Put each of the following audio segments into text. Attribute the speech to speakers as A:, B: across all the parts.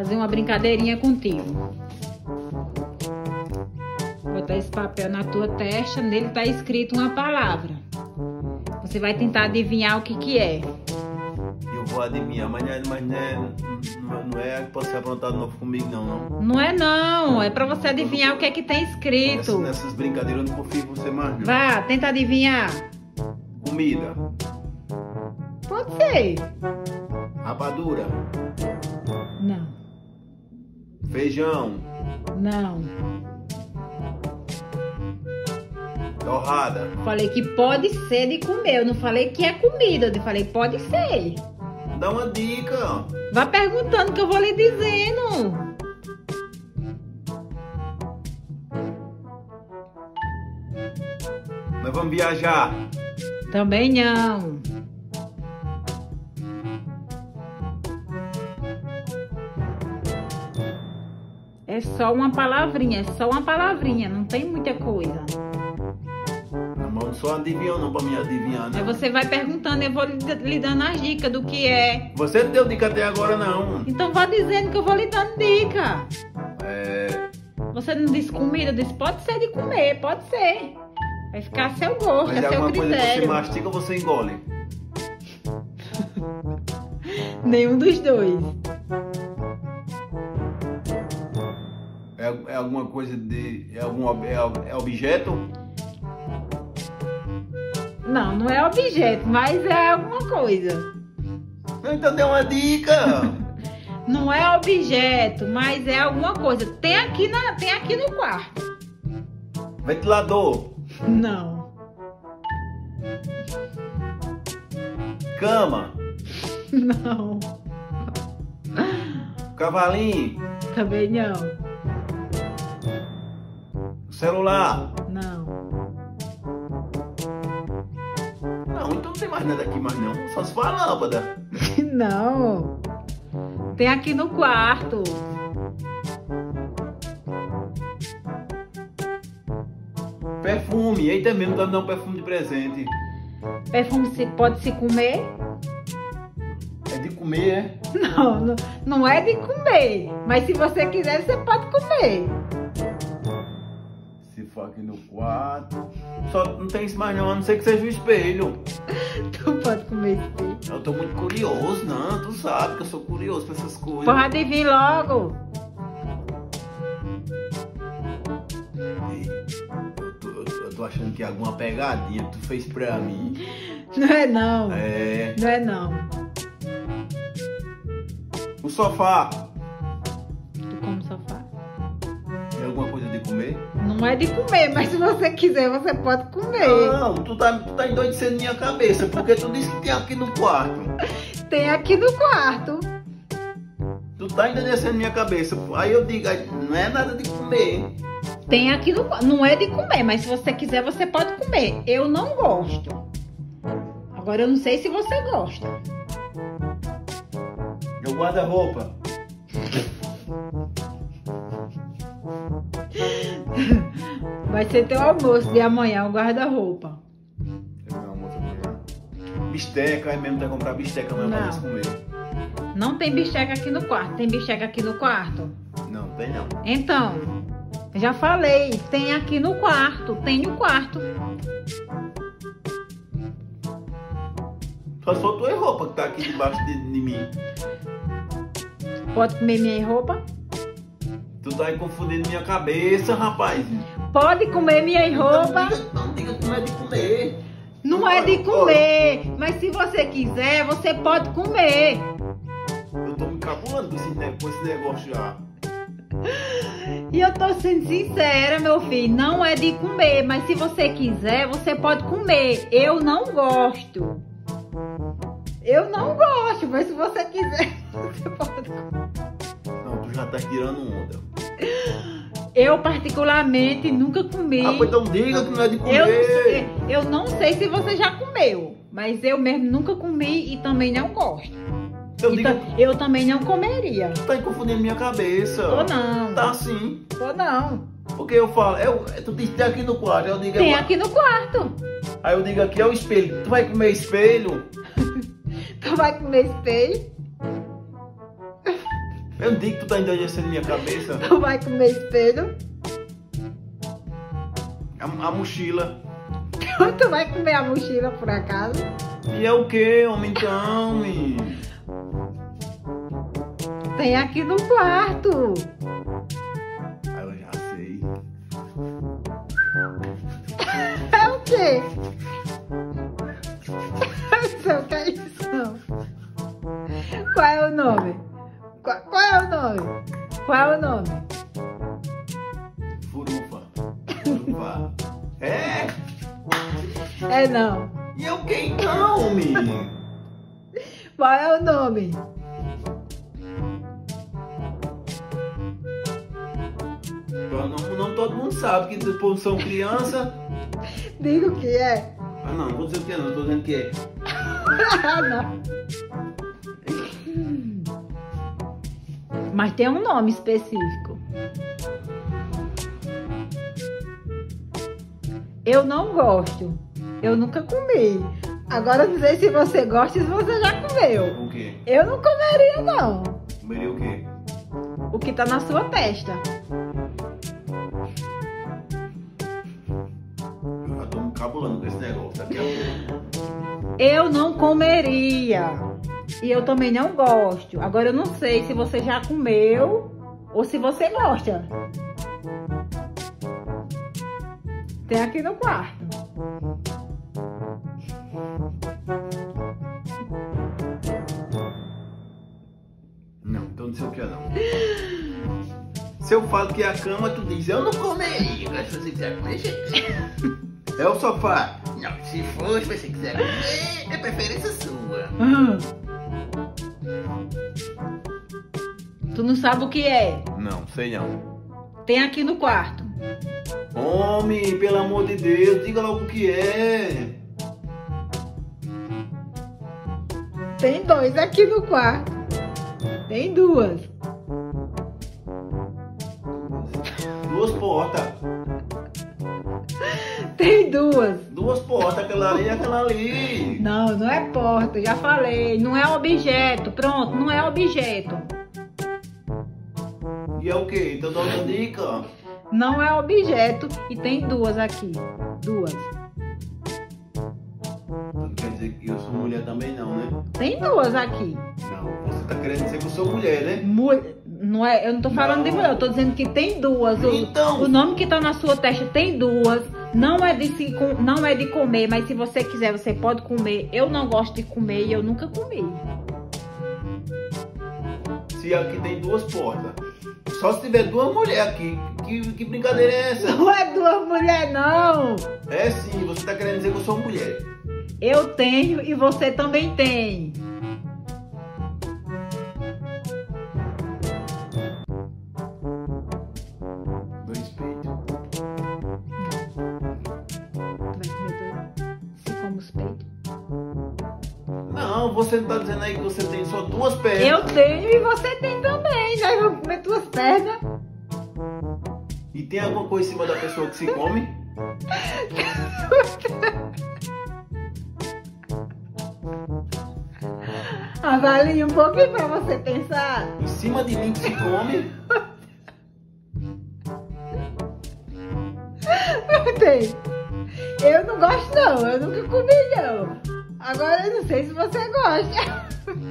A: fazer uma brincadeirinha contigo. Vou botar esse papel na tua testa, nele tá escrito uma palavra. Você vai tentar adivinhar o que que é.
B: Eu vou adivinhar, mas não é que pode ser aprontado novo comigo, não.
A: Não é não, é pra você adivinhar o que é que tem escrito.
B: Nessas brincadeiras eu não confio em você mais, não.
A: Vá, tenta adivinhar.
B: Comida.
A: Pode ser.
B: Rapadura.
A: Não.
B: Feijão.
A: Não.
B: Torrada.
A: Falei que pode ser de comer. Eu não falei que é comida. Eu falei pode ser.
B: Dá uma dica.
A: Vá perguntando que eu vou lhe dizendo.
B: Nós vamos viajar.
A: Também não. É só uma palavrinha, não tem muita coisa.
B: Não só adivinhou não pra me adivinhar, né?
A: Aí você vai perguntando, eu vou lhe dando as dicas do que é.
B: Você não deu dica até agora, não.
A: Então vá dizendo que eu vou lhe dando dica.
B: É...
A: Você não disse comida, disse pode ser de comer, pode ser. Vai ficar a seu gosto,
B: Mas
A: a
B: é
A: seu
B: alguma coisa que você
A: critério.
B: mastiga ou você engole?
A: Nenhum dos dois.
B: É alguma coisa de... É objeto?
A: Não, não é objeto, mas é alguma coisa.
B: Então dê uma dica.
A: Não é objeto, mas é alguma coisa. Tem aqui no quarto.
B: Ventilador.
A: Não.
B: Cama.
A: Não.
B: Cavalinho.
A: Também não.
B: Celular.
A: Não.
B: Não, então não tem mais nada aqui mais não. Só se for a lâmpada.
A: Não. Tem aqui no quarto.
B: Perfume. Eita mesmo, tá me dando um perfume de presente.
A: Perfume pode se comer?
B: É de comer, é?
A: Não, não é de comer. Mas se você quiser, você pode comer.
B: Se for aqui no quarto. Só não tem isso mais não, a não ser que seja o espelho.
A: Tu pode comer espelho.
B: Eu tô muito curioso, não. Tu sabe que eu sou curioso pra essas coisas.
A: Pode adivinhar logo.
B: Ei, eu tô achando que é alguma pegadinha que tu fez pra mim.
A: Não é não.
B: É.
A: Não é não.
B: O sofá.
A: Tu come no sofá?
B: É alguma coisa de comer?
A: Não é de comer, mas se você quiser, você pode comer.
B: Não, tu tá endoidecendo minha cabeça, porque tu disse que tem aqui no quarto.
A: Tem aqui no quarto.
B: Tu tá endoidecendo minha cabeça. Aí eu digo, não é nada de comer.
A: Tem aqui no quarto. Não é de comer, mas se você quiser, você pode comer. Eu não gosto. Agora eu não sei se você gosta.
B: Eu guarda-roupa.
A: Vai ser teu almoço de amanhã, o guarda-roupa.
B: Não, moça, bisteca, é mesmo, tá comprar bisteca amanhã pra nós comer.
A: Não tem bisteca aqui no quarto. Tem bisteca aqui no quarto?
B: Não, tem não.
A: Então, eu já falei, tem aqui no quarto. Tem no quarto.
B: Só sou tua roupa que tá aqui debaixo de mim.
A: Pode comer minha roupa?
B: Tu tá aí confundindo minha cabeça, rapaz.
A: Pode comer minha roupa?
B: Não diga que não é de comer.
A: Não é de comer, mas se você quiser, você pode comer.
B: Eu tô me cabulando com esse negócio já.
A: E eu tô sendo sincera, meu filho, não é de comer, mas se você quiser, você pode comer. Eu não gosto. Eu não gosto, mas se você quiser, você pode comer.
B: Não, tu já tá tirando onda.
A: Eu particularmente nunca comi.
B: Ah, pois então diga que não é de comer.
A: Eu não sei se você já comeu, mas eu mesmo nunca comi e também não gosto. Eu também não comeria.
B: Tu tá confundindo minha cabeça.
A: Ou não.
B: Tá sim.
A: Ou não.
B: Porque eu falo, tu disse que tem aqui no quarto, eu digo...
A: Tem aqui no quarto.
B: Aí eu digo aqui é o espelho. Tu vai comer espelho?
A: Tu vai comer espelho?
B: Eu digo que tu tá endurecendo minha cabeça.
A: Tu vai comer espelho?
B: A mochila.
A: Tu vai comer a mochila por acaso?
B: E é o que, homem, então, menino?
A: Tem aqui no quarto.
B: Ah, eu já sei.
A: É o quê? Eu não sei o que é isso, não. Qual é o nome? Qual é o nome? Qual é o nome?
B: Furufa. Furufa. É?
A: É não.
B: E é o que então, menino?
A: Qual é o nome?
B: Não todo mundo sabe que depois são criança.
A: Diga o que é.
B: Ah não, não vou dizer o que é não, tô dizendo que é.
A: Ah, não. Mas tem um nome específico. Eu não gosto. Eu nunca comi. Agora não sei se você gosta e se você já comeu.
B: O quê?
A: Eu não comeria, não.
B: Comeria o quê?
A: O que tá na sua testa.
B: Eu já tô me cabulando com esse negócio daqui a pouco.
A: Eu não comeria. E eu também não gosto. Agora eu não sei se você já comeu ou se você gosta. Tem aqui no quarto.
B: Não, então não sei o que é não. Se eu falo que é a cama, tu diz, eu não comeria. Mas se você quiser comer, é o sofá. Não, se for, se você quiser comer, é preferência sua.
A: Tu não sabe o que é?
B: Não, sei não.
A: Tem aqui no quarto.
B: Homem, pelo amor de Deus, diga logo o que é.
A: Tem dois aqui no quarto. Tem duas.
B: Duas portas.
A: Tem duas.
B: Duas portas, aquela ali e aquela ali.
A: Não, não é porta, já falei. Não é objeto. Pronto, não é objeto.
B: E é o que? Então dá uma dica.
A: Não é objeto e tem duas aqui. Duas.
B: Não quer dizer que eu sou mulher também não, né?
A: Tem duas aqui.
B: Não, você tá querendo dizer que eu sou mulher, né?
A: Não é, eu não tô falando de mulher, eu tô dizendo que tem duas.
B: Então.
A: O nome que tá na sua testa tem duas. Não é de comer, mas se você quiser, você pode comer. Eu não gosto de comer e eu nunca comi.
B: Se aqui tem duas portas. Só se tiver duas mulheres aqui. Que brincadeira é essa?
A: Não é duas mulheres, não.
B: É sim, você tá querendo dizer que eu sou mulher.
A: Eu tenho e você também tem.
B: Dois peitos.
A: Tu vai comer dois? Se como os peitos.
B: Não, você tá dizendo aí que você tem só duas pernas.
A: Eu tenho e você tem também. Nós vamos comer tuas pernas.
B: E tem alguma coisa em cima da pessoa que se come?
A: Avalie um pouquinho pra você pensar.
B: Em cima de mim que se come?
A: Não tem. Eu não gosto não, eu nunca comi não. Agora eu não sei se você gosta.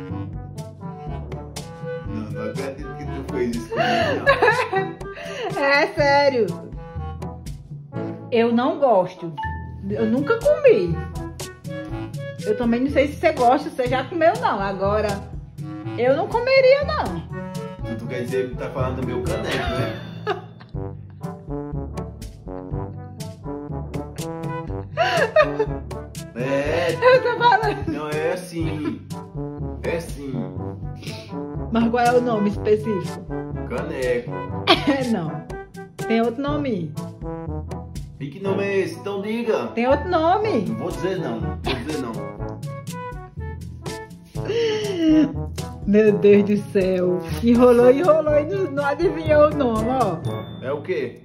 B: Não acredito que tu fez isso comigo, não.
A: É sério. Eu não gosto. Eu nunca comi. Eu também não sei se você gosta, se você já comeu não. Agora, eu não comeria não.
B: Tu quer dizer que tá falando do meu caneco, né? É,
A: Eu tô falando.
B: não é assim. É sim.
A: Mas qual é o nome específico?
B: Caneco.
A: É não. Tem outro nome.
B: E que nome é esse? Então diga.
A: Tem outro nome.
B: Não vou dizer não. Vou dizer não.
A: Meu Deus do céu. Enrolou e não adivinhou o nome, ó.
B: É o quê?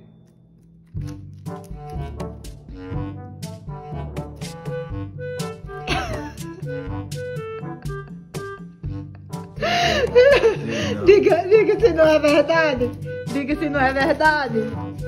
B: não.
A: Diga se não é verdade. Diga se não é verdade.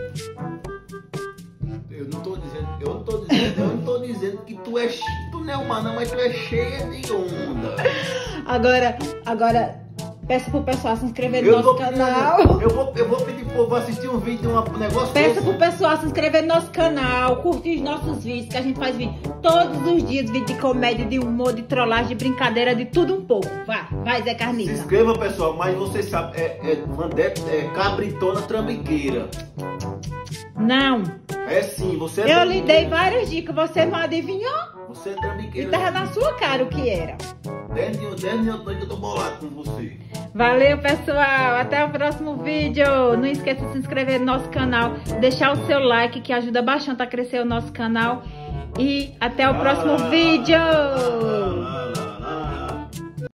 B: Eu não tô dizendo que tu não é uma não, mas tu é cheia de onda.
A: Agora, peço pro pessoal se inscrever no nosso canal.
B: Eu vou pedir pro povo assistir um vídeo de um negócio
A: Peço
B: desse.
A: pro pessoal se inscrever no nosso canal, curtir os nossos vídeos, que a gente faz vídeo todos os dias, vídeo de comédia, de humor, de trollagem, de brincadeira, de tudo um pouco. Vai, Zé
B: Se
A: Carniça.
B: inscreva, pessoal, mas você sabe, é cabritona trambiqueira.
A: Não,
B: É sim, você é
A: eu lhe
B: trambiqueira.
A: dei várias dicas, você não adivinhou?
B: Você é
A: E
B: trambiqueira.
A: tava na sua cara o que era.
B: 10 minutos que eu tô bolado com você.
A: Valeu, pessoal. Até o próximo vídeo. Não esqueça de se inscrever no nosso canal, deixar o seu like, que ajuda bastante a crescer o nosso canal. E até o próximo vídeo.